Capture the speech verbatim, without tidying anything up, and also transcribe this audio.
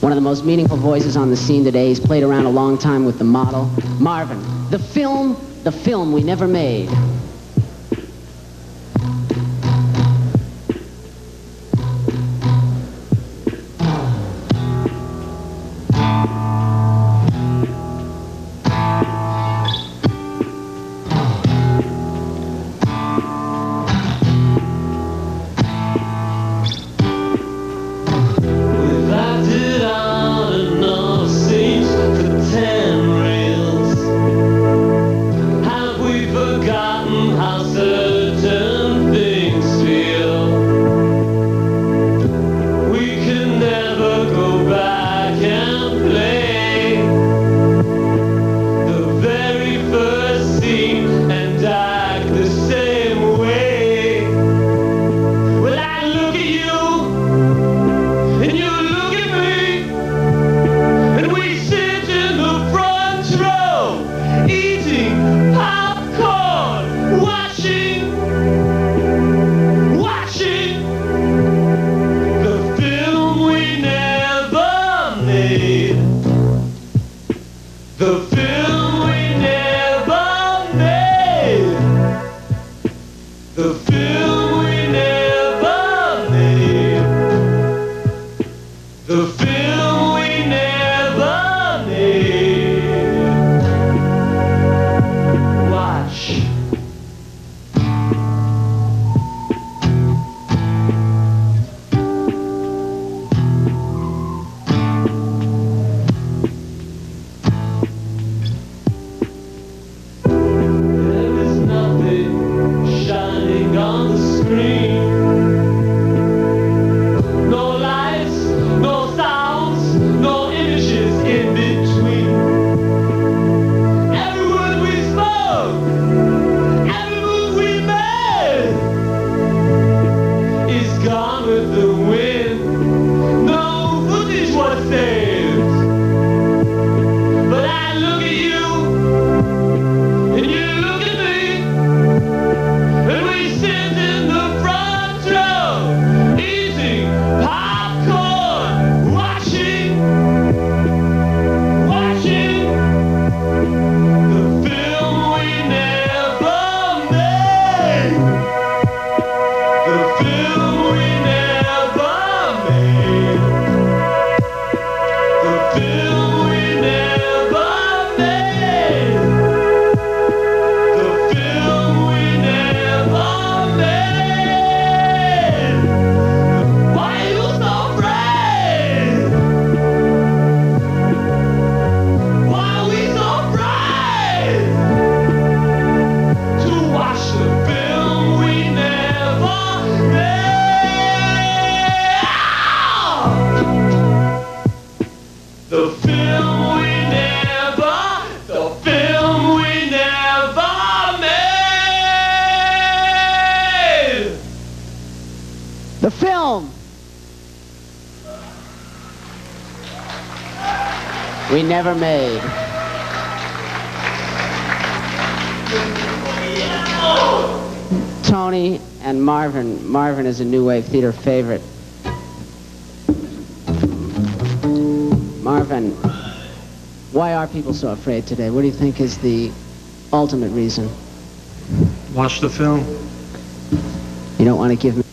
One of the most meaningful voices on the scene today. He's played around a long time with the model. Marvin, the film, the film we never made. The film we never made. Tony and Marvin. Marvin is a New Wave Theater favorite. Marvin, why are people so afraid today? What do you think is the ultimate reason? Watch the film. You don't want to give me